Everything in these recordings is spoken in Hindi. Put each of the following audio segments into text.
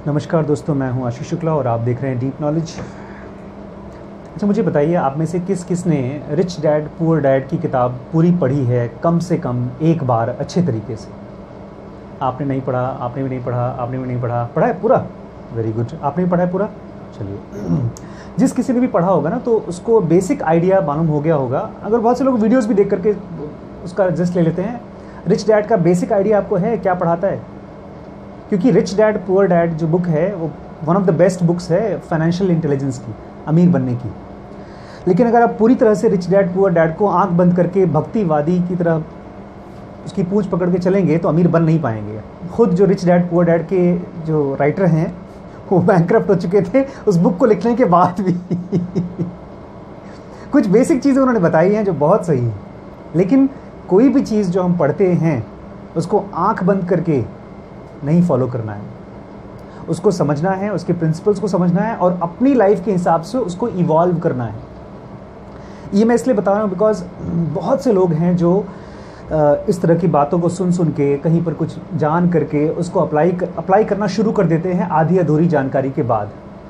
नमस्कार दोस्तों, मैं हूं आशीष शुक्ला और आप देख रहे हैं डीप नॉलेज। अच्छा, मुझे बताइए आप में से किस किस ने रिच डैड पुअर डैड की किताब पूरी पढ़ी है कम से कम एक बार अच्छे तरीके से? आपने नहीं पढ़ा, आपने भी नहीं पढ़ा, आपने भी नहीं पढ़ा, पढ़ा है पूरा? Very good. आपने भी पढ़ा है पूरा? चलिए, जिस किसी ने भी पढ़ा होगा ना तो उसको बेसिक आइडिया मालूम हो गया होगा। अगर बहुत से लोग वीडियोज़ भी देख करके उसका जस्ट ले लेते हैं, रिच डैड का बेसिक आइडिया आपको है क्या पढ़ाता है? क्योंकि रिच डैड पुअर डैड जो बुक है वो one of the best books है फाइनेंशियल इंटेलिजेंस की, अमीर बनने की। लेकिन अगर आप पूरी तरह से रिच डैड पुअर डैड को आंख बंद करके भक्तिवादी की तरह उसकी पूंछ पकड़ के चलेंगे तो अमीर बन नहीं पाएंगे। खुद जो रिच डैड पुअर डैड के जो राइटर हैं वो बैंकरप्ट हो चुके थे उस बुक को लिखने के बाद भी कुछ बेसिक चीज़ें उन्होंने बताई हैं जो बहुत सही हैं। लेकिन कोई भी चीज़ जो हम पढ़ते हैं उसको आंख बंद करके नहीं फॉलो करना है, उसको समझना है, उसके प्रिंसिपल्स को समझना है और अपनी लाइफ के हिसाब से उसको इवॉल्व करना है। ये मैं इसलिए बता रहा हूँ बिकॉज बहुत से लोग हैं जो इस तरह की बातों को सुन सुन के कहीं पर कुछ जान करके उसको अप्लाई करना शुरू कर देते हैं आधी अधूरी जानकारी के बाद।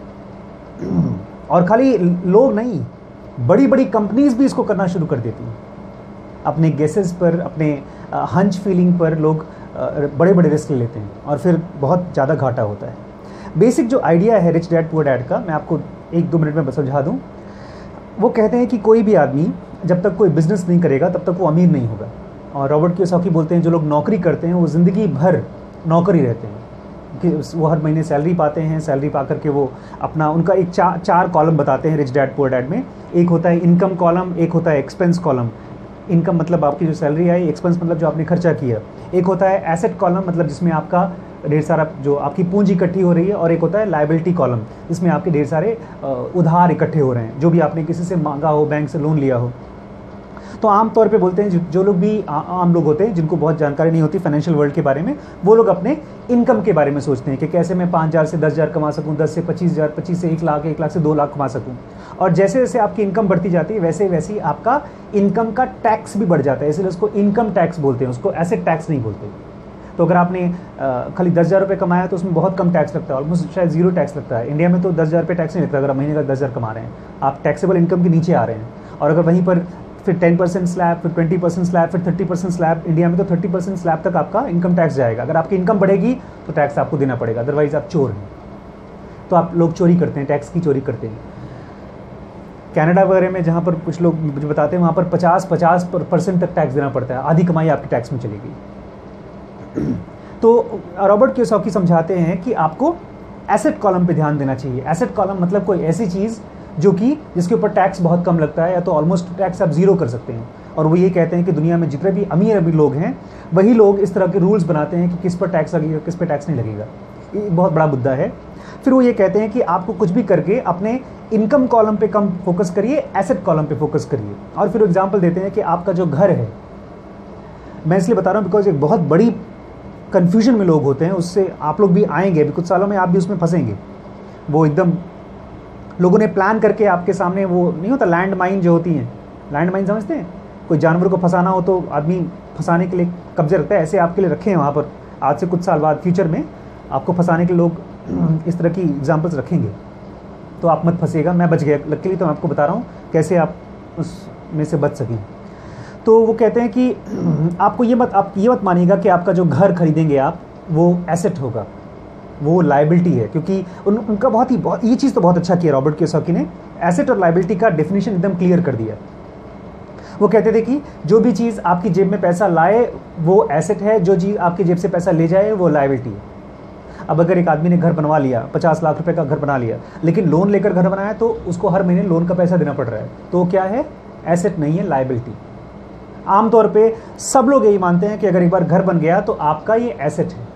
और खाली लोग नहीं, बड़ी बड़ी कंपनीज भी इसको करना शुरू कर देती हैं। अपने गेसेस पर, अपने हंच फीलिंग पर लोग बड़े बड़े रिस्क लेते हैं और फिर बहुत ज़्यादा घाटा होता है। बेसिक जो आइडिया है रिच डैड पुअर डैड का, मैं आपको 1-2 मिनट में समझा दूँ। वो कहते हैं कि कोई भी आदमी जब तक कोई बिजनेस नहीं करेगा तब तक वो अमीर नहीं होगा। और रॉबर्ट कियोसाकी बोलते हैं जो लोग नौकरी करते हैं वो ज़िंदगी भर नौकर ही रहते हैं कि वो हर महीने सैलरी पाते हैं। सैलरी पा करके वो अपना उनका एक चार कॉलम बताते हैं रिच डैड पुअर डैड में। एक होता है इनकम कॉलम, एक होता है एक्सपेंस कॉलम। इनकम मतलब आपकी जो सैलरी आई, एक्सपेंस मतलब जो आपने खर्चा किया। एक होता है एसेट कॉलम, मतलब जिसमें आपका ढेर सारा जो आपकी पूंजी इकट्ठी हो रही है। और एक होता है लायबिलिटी कॉलम, जिसमें आपके ढेर सारे उधार इकट्ठे हो रहे हैं, जो भी आपने किसी से मांगा हो, बैंक से लोन लिया हो। तो आम तौर पे बोलते हैं जो लोग भी आम लोग होते हैं जिनको बहुत जानकारी नहीं होती फाइनेंशियल वर्ल्ड के बारे में, वो लोग अपने इनकम के बारे में सोचते हैं कि कैसे मैं 5,000 से 10,000 कमा सकूं, 10 से 25,000, 25 से 1 लाख, 1 लाख से 2 लाख कमा सकूं। और जैसे जैसे आपकी इनकम बढ़ती जाती है वैसे वैसे ही आपका इनकम का टैक्स भी बढ़ जाता है, इसलिए उसको इनकम टैक्स बोलते हैं, उसको एसेट टैक्स नहीं बोलते। तो अगर आपने खाली 10,000 रुपये कमाया तो उसमें बहुत कम टैक्स लगता है, ऑलमोस्ट शायद 0 टैक्स लगता है। इंडिया में तो 10,000 रुपये टैक्स नहीं लगता अगर आप महीने का 10,000 कमा रहे हैं, आप टैक्सेबल इनकम के नीचे आ रहे हैं। और अगर वहीं पर फिर 10% स्लैब, फिर 20% स्लैब, फिर 30% स्लैब, इंडिया में तो 30% स्लैब तक आपका इनकम टैक्स जाएगा। अगर आपकी इनकम बढ़ेगी तो टैक्स आपको देना पड़ेगा, अदरवाइज आप चोर हैं। तो आप लोग चोरी करते हैं, टैक्स की चोरी करते हैं। कनाडा वगैरह में जहाँ पर कुछ लोग मुझे बताते हैं वहाँ पर 50% तक टैक्स देना पड़ता है, आधी कमाई आपकी टैक्स में चली गई। तो रॉबर्ट कियोसाकी समझाते हैं कि आपको एसेट कॉलम पे ध्यान देना चाहिए। एसेट कॉलम मतलब कोई ऐसी चीज़ जो कि जिसके ऊपर टैक्स बहुत कम लगता है या तो ऑलमोस्ट टैक्स आप 0 कर सकते हैं। और वो ये कहते हैं कि दुनिया में जितने भी अमीर लोग हैं वही लोग इस तरह के रूल्स बनाते हैं कि किस पर टैक्स लगेगा, किस पर टैक्स नहीं लगेगा। ये बहुत बड़ा मुद्दा है। फिर वो ये कहते हैं कि आपको कुछ भी करके अपने इनकम कॉलम पे कम फोकस करिए, एसेट कॉलम पे फोकस करिए। और फिर एग्जाम्पल देते हैं कि आपका जो घर है, मैं इसलिए बता रहा हूँ बिकॉज एक बहुत बड़ी कन्फ्यूजन में लोग होते हैं, उससे आप लोग भी आएंगे, अभी कुछ सालों में आप भी उसमें फंसेंगे। वो एकदम लोगों ने प्लान करके आपके सामने, वो नहीं होता लैंड माइन जो होती हैं, लैंड माइन समझते हैं, कोई जानवर को फंसाना हो तो आदमी फंसाने के लिए कब्जे रखता है, ऐसे आपके लिए रखे हैं वहाँ पर। आज से कुछ साल बाद फ्यूचर में आपको फंसाने के लोग इस तरह की एग्जाम्पल्स रखेंगे, तो आप मत फंसेगा। मैं बच गया लकीली, तो मैं आपको बता रहा हूँ कैसे आप उसमें से बच सकें। तो वो कहते हैं कि आपको आप ये मत मानिएगा कि आपका जो घर खरीदेंगे आप वो एसेट होगा, वो लायबिलिटी है। क्योंकि उनका बहुत ये चीज़ तो बहुत अच्छा किया रॉबर्ट कियोसाकी ने, एसेट और लायबिलिटी का डेफिनेशन एकदम क्लियर कर दिया। वो कहते थे कि जो भी चीज़ आपकी जेब में पैसा लाए वो एसेट है, जो चीज़ आपकी जेब से पैसा ले जाए वो लायबिलिटी है। अब अगर एक आदमी ने घर बनवा लिया, 50 लाख रुपए का घर बना लिया, लेकिन लोन लेकर घर बनाया तो उसको हर महीने लोन का पैसा देना पड़ रहा है, तो क्या है? एसेट नहीं है, लायबिलिटी। आमतौर पे सब लोग यही मानते हैं कि अगर एक बार घर बन गया तो आपका ये एसेट है।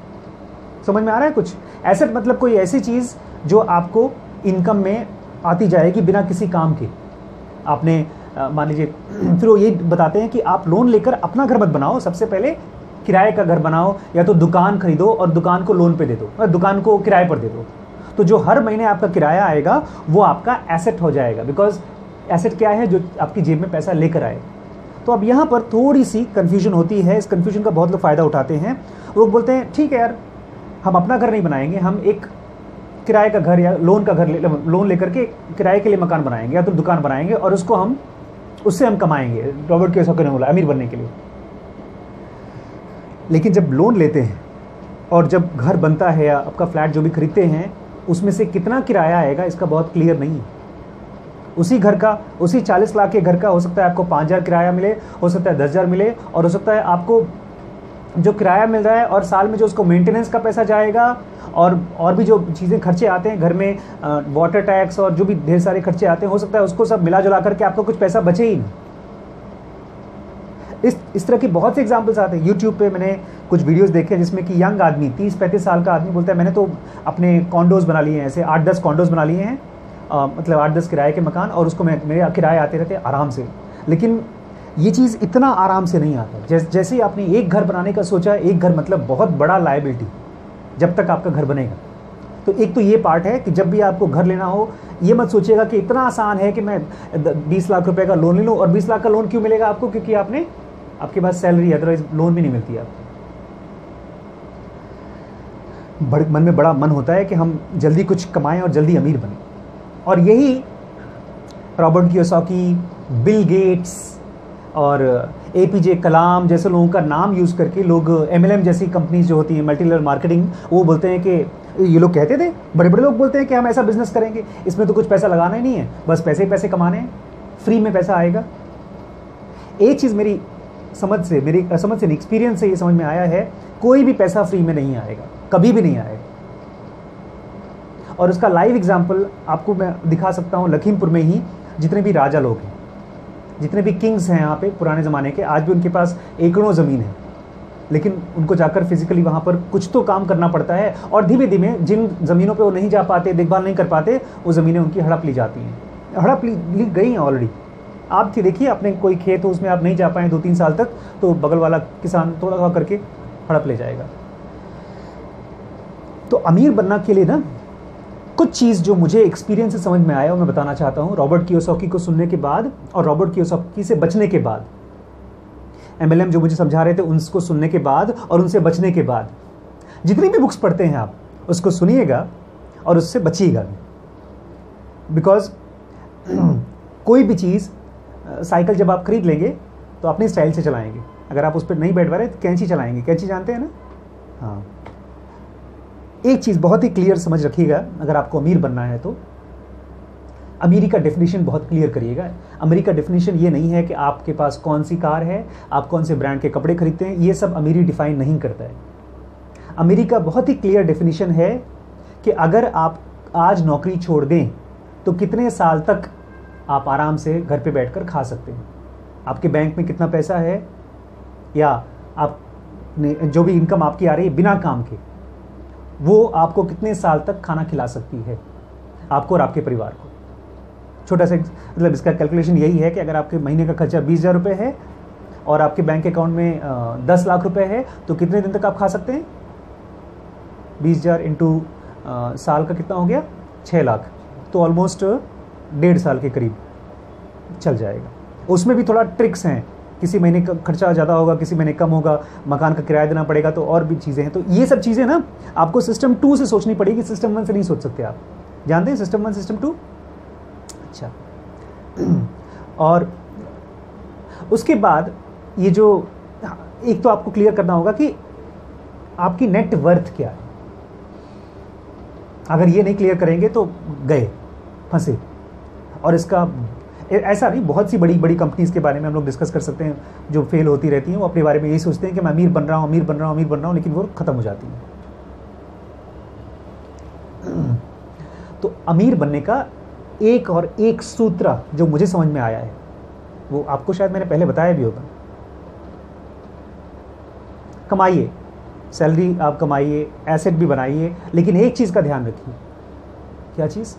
समझ में आ रहा है कुछ? एसेट मतलब कोई ऐसी चीज़ जो आपको इनकम में आती जाएगी बिना किसी काम के। आपने मान लीजिए, फिर वो ये बताते हैं कि आप लोन लेकर अपना घर मत बनाओ, सबसे पहले किराए का घर बनाओ, या तो दुकान खरीदो और दुकान को लोन पे दे दो, और दुकान को किराए पर दे दो। तो जो हर महीने आपका किराया आएगा वो आपका एसेट हो जाएगा, बिकॉज एसेट क्या है? जो आपकी जेब में पैसा लेकर आए। तो अब यहाँ पर थोड़ी सी कन्फ्यूजन होती है, इस कन्फ्यूजन का बहुत लोग फ़ायदा उठाते हैं। लोग बोलते हैं ठीक है यार, हम अपना घर नहीं बनाएंगे, हम एक किराए का घर या लोन लेकर के किराए के लिए मकान बनाएंगे या तो दुकान बनाएंगे और उससे हम कमाएंगे। रॉबर्ट कियोसाकी ने बोला अमीर बनने के लिए। लेकिन जब लोन लेते हैं और जब घर बनता है या आपका फ्लैट जो भी खरीदते हैं, उसमें से कितना किराया आएगा इसका बहुत क्लियर नहीं है। उसी घर का, उसी 40 लाख के घर का हो सकता है आपको 5,000 किराया मिले, हो सकता है 10,000 मिले, और हो सकता है आपको जो किराया मिल रहा है और साल में जो उसको मेंटेनेंस का पैसा जाएगा और भी जो चीज़ें खर्चे आते हैं घर में, वाटर टैक्स और जो भी ढेर सारे खर्चे आते हैं, हो सकता है उसको सब मिला जुला करके आपको कुछ पैसा बचे ही नहीं। इस तरह की बहुत से एग्जाम्पल्स आते हैं। यूट्यूब पे मैंने कुछ वीडियोस देखे जिसमें कि यंग आदमी 30-35 साल का आदमी बोलता है मैंने तो अपने कॉन्डोज बना लिए हैं, ऐसे 8-10 कॉन्डोज बना लिए हैं, मतलब 8-10 किराए के मकान, और उसको मेरे किराए आते रहते आराम से। लेकिन ये चीज़ इतना आराम से नहीं आता। जैसे ही आपने एक घर बनाने का सोचा, एक घर मतलब बहुत बड़ा लायबिलिटी जब तक आपका घर बनेगा। तो एक तो ये पार्ट है कि जब भी आपको घर लेना हो, ये मत सोचिएगा कि इतना आसान है कि मैं 20 लाख रुपए का लोन ले लूँ। और 20 लाख का लोन क्यों मिलेगा आपको? क्योंकि आपके पास सैलरी है, अदरवाइज लोन भी नहीं मिलती है आपको। मन में बड़ा मन होता है कि हम जल्दी कुछ कमाएं और जल्दी अमीर बने। और यही रॉबर्ट कियोसाकी, बिल गेट्स और APJ कलाम जैसे लोगों का नाम यूज़ करके लोग MLM जैसी कंपनीज जो होती हैं, मल्टी लेवल मार्केटिंग, वो बोलते हैं कि ये लोग कहते थे, बड़े बड़े लोग बोलते हैं कि हम ऐसा बिजनेस करेंगे, इसमें तो कुछ पैसा लगाना ही नहीं है, बस पैसे ही पैसे कमाने हैं, फ्री में पैसा आएगा। एक चीज़ मेरी समझ से नहीं, एक्सपीरियंस से ये समझ में आया है, कोई भी पैसा फ्री में नहीं आएगा, कभी भी नहीं आएगा। और उसका लाइव एग्जाम्पल आपको मैं दिखा सकता हूँ। लखीमपुर में ही जितने भी राजा लोग हैं, जितने भी किंग्स हैं यहाँ पे पुराने ज़माने के, आज भी उनके पास एकड़ों ज़मीन है, लेकिन उनको जाकर फिजिकली वहाँ पर कुछ तो काम करना पड़ता है। और धीमे धीमे जिन ज़मीनों पे वो नहीं जा पाते, देखभाल नहीं कर पाते, वो ज़मीनें उनकी हड़प ली जाती हैं, हड़प ली गई हैं ऑलरेडी। आप देखिए, अपने कोई खेत हो उसमें आप नहीं जा पाए 2-3 साल तक, तो बगल वाला किसान थोड़ा थोड़ा करके हड़प ले जाएगा। तो अमीर बनना के लिए ना कुछ चीज़ जो मुझे एक्सपीरियंस से समझ में आया वो मैं बताना चाहता हूँ। रॉबर्ट कियोसाकी को सुनने के बाद और रॉबर्ट कियोसाकी से बचने के बाद, MLM जो मुझे समझा रहे थे उनको सुनने के बाद और उनसे बचने के बाद, जितनी भी बुक्स पढ़ते हैं आप उसको सुनिएगा और उससे बचिएगा। बिकॉज कोई भी चीज़, साइकिल जब आप खरीद लेंगे तो अपनी स्टाइल से चलाएंगे। अगर आप उस पर नहीं बैठ पा रहे तो कैंची चलाएंगे। कैंची जानते हैं ना? हाँ। एक चीज़ बहुत ही क्लियर समझ रखिएगा, अगर आपको अमीर बनना है तो अमीरी का डेफिनेशन बहुत क्लियर करिएगा। अमीरी का डेफिनेशन ये नहीं है कि आपके पास कौन सी कार है, आप कौन से ब्रांड के कपड़े खरीदते हैं, ये सब अमीरी डिफाइन नहीं करता है। अमीरी का बहुत ही क्लियर डेफिनेशन है कि अगर आप आज नौकरी छोड़ दें तो कितने साल तक आप आराम से घर पे बैठकर खा सकते हैं। आपके बैंक में कितना पैसा है, या आपने जो भी इनकम आपकी आ रही है बिना काम के, वो आपको कितने साल तक खाना खिला सकती है, आपको और आपके परिवार को। छोटा सा मतलब इसका कैलकुलेशन यही है कि अगर आपके महीने का खर्चा 20,000 रुपये है और आपके बैंक अकाउंट में 10 लाख रुपए है, तो कितने दिन तक आप खा सकते हैं? 20,000 इंटू साल का कितना हो गया? 6 लाख। तो ऑलमोस्ट 1.5 साल के करीब चल जाएगा। उसमें भी थोड़ा ट्रिक्स हैं, किसी महीने का खर्चा ज़्यादा होगा, किसी महीने कम होगा, मकान का किराया देना पड़ेगा, तो और भी चीज़ें हैं। तो ये सब चीज़ें ना आपको सिस्टम 2 से सोचनी पड़ेगी, सिस्टम 1 से नहीं सोच सकते आप। जानते हैं सिस्टम 1 सिस्टम 2? अच्छा। और उसके बाद ये जो एक तो आपको क्लियर करना होगा कि आपकी नेट वर्थ क्या है। अगर ये नहीं क्लियर करेंगे तो गए, फंसे। और इसका ऐसा नहीं, बहुत सी बड़ी बड़ी कंपनीज के बारे में हम लोग डिस्कस कर सकते हैं जो फेल होती रहती हैं। वो अपने बारे में यही सोचते हैं कि मैं अमीर बन रहा हूँ, अमीर बन रहा हूँ, अमीर बन रहा हूँ, लेकिन वो ख़त्म हो जाती हैं। तो अमीर बनने का एक सूत्र जो मुझे समझ में आया है, वो आपको शायद मैंने पहले बताया भी होगा। कमाइए, सैलरी आप कमाइए, एसेट भी बनाइए, लेकिन एक चीज़ का ध्यान रखिए। क्या चीज़?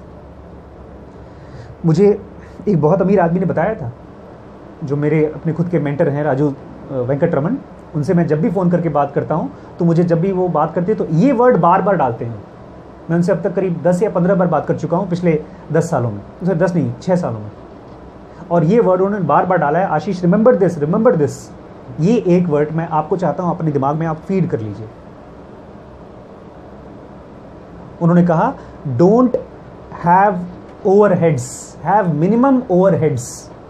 मुझे एक बहुत अमीर आदमी ने बताया था, जो मेरे अपने खुद के मेंटर हैं, राजू वेंकटरमन। उनसे मैं जब भी फ़ोन करके बात करता हूँ तो मुझे जब भी वो बात करते हैं तो ये वर्ड बार बार डालते हैं। मैं उनसे अब तक करीब 10 या 15 बार बात कर चुका हूँ पिछले 10 सालों में, उसे 10 नहीं 6 सालों में। और ये वर्ड उन्होंने बार बार डाला है, Ashish remember this, remember this. ये एक वर्ड मैं आपको चाहता हूँ अपने दिमाग में आप फीड कर लीजिए। उन्होंने कहा don't have overheads, have minimum overheads.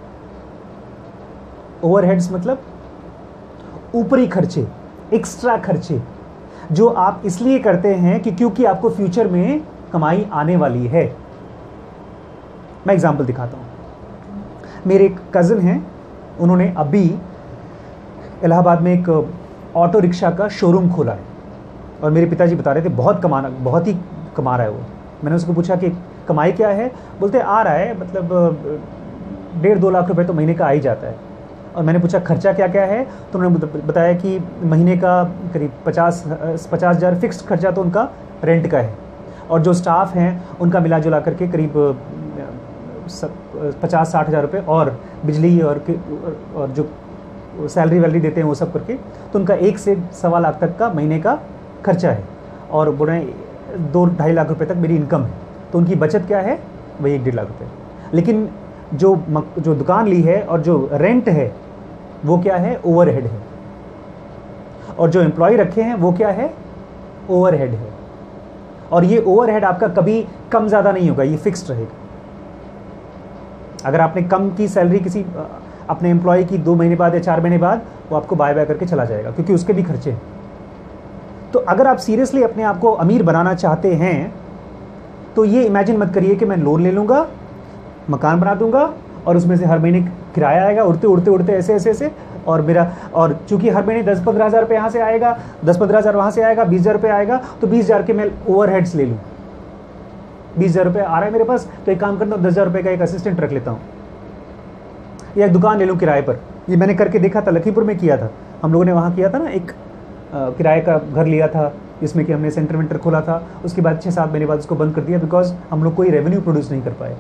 Overheads मतलब ऊपरी खर्चे, एक्स्ट्रा खर्चे जो आप इसलिए करते हैं कि क्योंकि आपको फ्यूचर में कमाई आने वाली है। मैं एग्जांपल दिखाता हूं। मेरे एक कज़न हैं, उन्होंने अभी इलाहाबाद में एक ऑटो रिक्शा का शोरूम खोला है और मेरे पिताजी बता रहे थे बहुत ही कमा रहा है वो। मैंने उसको पूछा कि कमाई क्या है, बोलते आ रहा है मतलब 1.5-2 लाख रुपए तो महीने का आ ही जाता है। और मैंने पूछा खर्चा क्या क्या है, तो उन्होंने बताया कि महीने का करीब 50,000 फिक्स्ड खर्चा तो उनका रेंट का है, और जो स्टाफ हैं उनका मिला जुला करके करीब 50-60 हज़ार रुपये, और बिजली और जो सैलरी वैलरी देते हैं वो सब करके तो उनका 1 से 1.25 लाख तक का महीने का खर्चा है। और बोल रहे हैं 2-2.5 लाख रुपए तक मेरी इनकम है, तो उनकी बचत क्या है, वही 1-1.5 लाख रुपये। लेकिन जो दुकान ली है और जो रेंट है वो क्या है, ओवरहेड है। और जो एम्प्लॉय रखे हैं वो क्या है, ओवरहेड है। और ये ओवरहेड आपका कभी कम ज़्यादा नहीं होगा, ये फिक्स्ड रहेगा। अगर आपने कम की सैलरी किसी अपने एम्प्लॉय की 2 महीने बाद या 4 महीने बाद, वो आपको बाय करके चला जाएगा, क्योंकि उसके भी खर्चे हैं। तो अगर आप सीरियसली अपने आप को अमीर बनाना चाहते हैं तो ये इमेजिन मत करिए कि मैं लोन ले लूँगा, मकान बना दूंगा और उसमें से हर महीने किराया आएगा उड़ते ऐसे, और चूंकि हर महीने 10-15 हज़ार रुपये यहाँ से आएगा, 10-15 हज़ार वहाँ से आएगा, 20 हज़ार रुपये आएगा, तो 20 हज़ार के मैं ओवरहेड्स ले लूँ। 20 हज़ार रुपये आ रहा है मेरे पास, तो एक काम करता हूँ 10 हज़ार रुपये का एक असिस्टेंट रख लेता हूँ, या एक दुकान ले लूँ किराए पर। ये मैंने करके देखा था, लखीमपुर में किया था हम लोगों ने, वहाँ किया था ना, एक किराए का घर लिया था जिसमें कि हमने सेंटर वेंटर खोला था। उसके बाद 6-7 महीने बाद उसको बंद कर दिया, बिकॉज हम लोग कोई रेवेन्यू प्रोड्यूस नहीं कर पाए।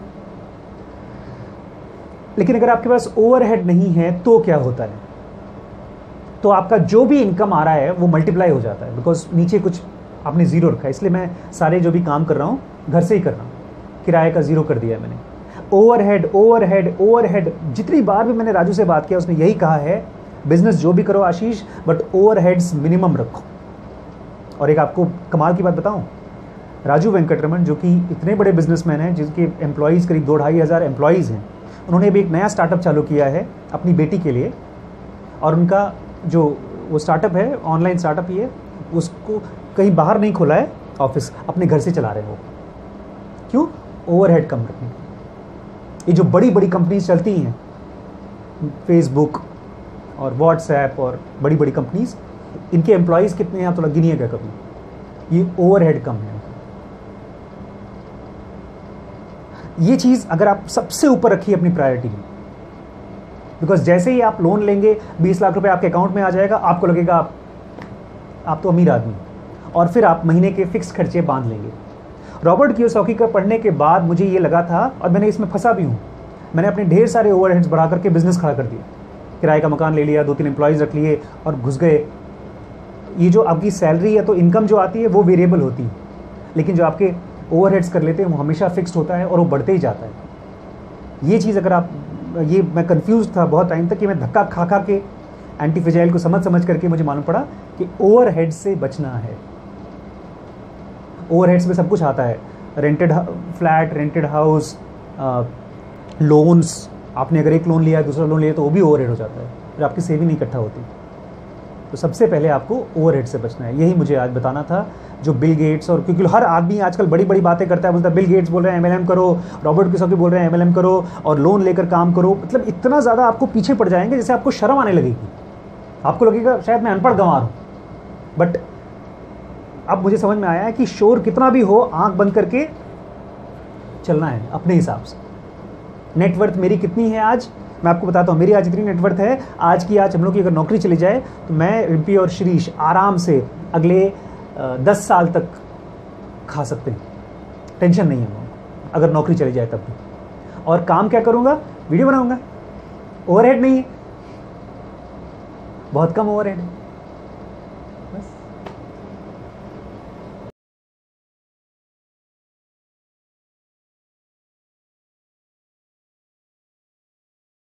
लेकिन अगर आपके पास ओवरहेड नहीं है तो क्या होता है, तो आपका जो भी इनकम आ रहा है वो मल्टीप्लाई हो जाता है, बिकॉज नीचे कुछ आपने ज़ीरो रखा है। इसलिए मैं सारे जो भी काम कर रहा हूँ घर से ही कर रहा हूँ, किराए का ज़ीरो कर दिया है मैंने। ओवरहेड जितनी बार भी मैंने राजू से बात किया उसने यही कहा है, बिजनेस जो भी करो आशीष, बट ओवरहेड्स मिनिमम रखो। और एक आपको कमाल की बात बताऊं, राजू वेंकटरमन जो कि इतने बड़े बिजनेसमैन हैं, जिनके एम्प्लॉयज़ करीब 2-2.5 हज़ार एम्प्लॉयज़ हैं, उन्होंने भी एक नया स्टार्टअप चालू किया है अपनी बेटी के लिए। और उनका जो वो स्टार्टअप है, ऑनलाइन स्टार्टअप ही है, उसको कहीं बाहर नहीं खोला है ऑफिस, अपने घर से चला रहे हैं वो। क्यों? ओवरहेड कम रखने। ये जो बड़ी बड़ी कंपनीज चलती हैं, फेसबुक और व्हाट्सएप और बड़ी बड़ी कंपनीज, इनके एम्प्लॉयज़ कितने हैं आप थोड़ा गिनिएगा कभी, ये ओवरहेड कम है। ये चीज़ अगर आप सबसे ऊपर रखिए अपनी प्रायोरिटी में, बिकॉज जैसे ही आप लोन लेंगे 20 लाख रुपए आपके अकाउंट में आ जाएगा, आपको लगेगा आप तो अमीर आदमी, और फिर आप महीने के फिक्स खर्चे बांध लेंगे। रॉबर्ट कियोसाकी का पढ़ने के बाद मुझे ये लगा था, और मैंने इसमें फंसा भी हूँ, मैंने अपने ढेर सारे ओवरहेड्स बढ़ा करके बिजनेस खड़ा कर दिया, किराए का मकान ले लिया, 2-3 एम्प्लॉयज़ रख लिए और घुस गए। ये जो आपकी सैलरी है तो इनकम जो आती है वो वेरिएबल होती है, लेकिन जो आपके ओवरहेड्स कर लेते हैं वो हमेशा फिक्स्ड होता है और वो बढ़ते ही जाता है। ये चीज़ अगर आप, ये मैं कंफ्यूज था बहुत टाइम तक कि मैं धक्का खा खा के एंटी फ्रेजाइल को समझ करके मुझे मालूम पड़ा कि ओवरहेड्स से बचना है। ओवरहेड्स में सब कुछ आता है, rented flat, rented house, loans, आपने अगर एक लोन लिया है दूसरा लोन लिया तो वो भी ओवरहेड हो जाता है, फिर आपकी सेविंग इकट्ठा होती। तो सबसे पहले आपको ओवरहेड से बचना है, यही मुझे आज बताना था। जो बिल गेट्स, और क्योंकि हर आदमी आजकल बड़ी बड़ी बातें करता है, बोलता है बिल गेट्स बोल रहे हैं MLM करो, रॉबर्ट कियोसाकी बोल रहे हैं MLM करो और लोन लेकर काम करो, मतलब इतना ज़्यादा आपको पीछे पड़ जाएंगे जैसे आपको शर्म आने लगेगी, आपको लगेगा शायद मैं अनपढ़ गंवार हूँ। बट अब मुझे समझ में आया है कि शोर कितना भी हो, आंख बंद करके चलना है अपने हिसाब से। नेटवर्थ मेरी कितनी है आज, मैं आपको बताता हूँ। मेरी आज इतनी नेटवर्थ है, आज हम लोग की अगर नौकरी चली जाए तो मैं, रिम्पी और शिरीष आराम से अगले 10 साल तक खा सकते हैं, टेंशन नहीं है अगर नौकरी चली जाए तब भी। और काम क्या करूँगा, वीडियो बनाऊँगा, ओवरहेड नहीं है, बहुत कम ओवरहेड है।